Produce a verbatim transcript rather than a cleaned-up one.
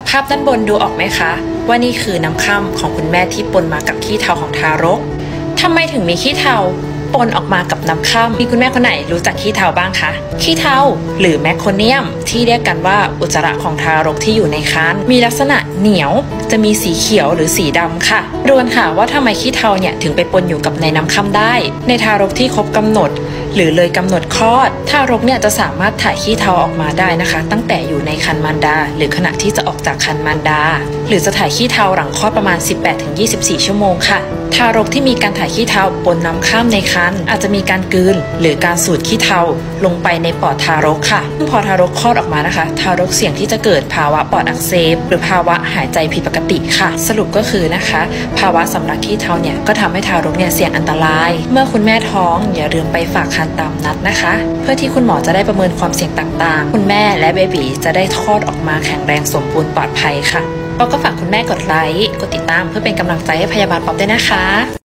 ภาพด้านบนดูออกไหมคะว่านี่คือน้ำค่ำของคุณแม่ที่ปนมากับขี้เถ้าของทารกทำไมถึงมีขี้เถ้าปนออกมากับน้ำค่ำมีคุณแม่คนไหนรู้จักขี้เถ้าบ้างคะขี้เถ้าหรือแมคโคเนียมที่เรียกกันว่าอุจจาระของทารกที่อยู่ในครรภ์มีลักษณะเหนียวจะมีสีเขียวหรือสีดำค่ะดูกันค่ะว่าทำไมขี้เถ้าเนี่ยถึงไปปนอยู่กับในน้ำค่ำได้ในทารกที่ครบกำหนดหรือเลยกำหนดคลอดทารกเนี่ยจะสามารถถ่ายขี้เถ้าออกมาได้นะคะตั้งแต่อยู่ในครรภ์มารดาหรือขณะที่จะออกจากครรภ์มารดาหรือจะถ่ายขี้เถ้าหลังคลอดประมาณ สิบแปดถึงยี่สิบสี่ ชั่วโมงค่ะทารกที่มีการถ่ายขี้เถ้าปนน้ำค่ำในครรภ์อาจจะมีการกลืนหรือการสูดขี้เถ้าลงไปในปอดทารกค่ะซึ่งพอทารกคลอดออกมานะคะทารกเสี่ยงที่จะเกิดภาวะปอดอักเสบหรือภาวะหายใจผิดปกติค่ะสรุปก็คือนะคะภาวะสำลักขี้เถ้าเนี่ยก็ทำให้ทารกเนี่ยเสี่ยงอันตรายเมื่อคุณแม่ท้องอย่าลืมไปฝากครรภ์ตามนัดนะคะเพื่อที่คุณหมอจะได้ประเมินความเสี่ยงต่างๆคุณแม่และเบบีจะได้คลอดออกมาแข็งแรงสมบูรณ์ปลอดภัยค่ะเราก็ฝากคุณแม่กดไลค์กดติดตามเพื่อเป็นกำลังใจให้พยาบาลป๊อปด้วยนะคะ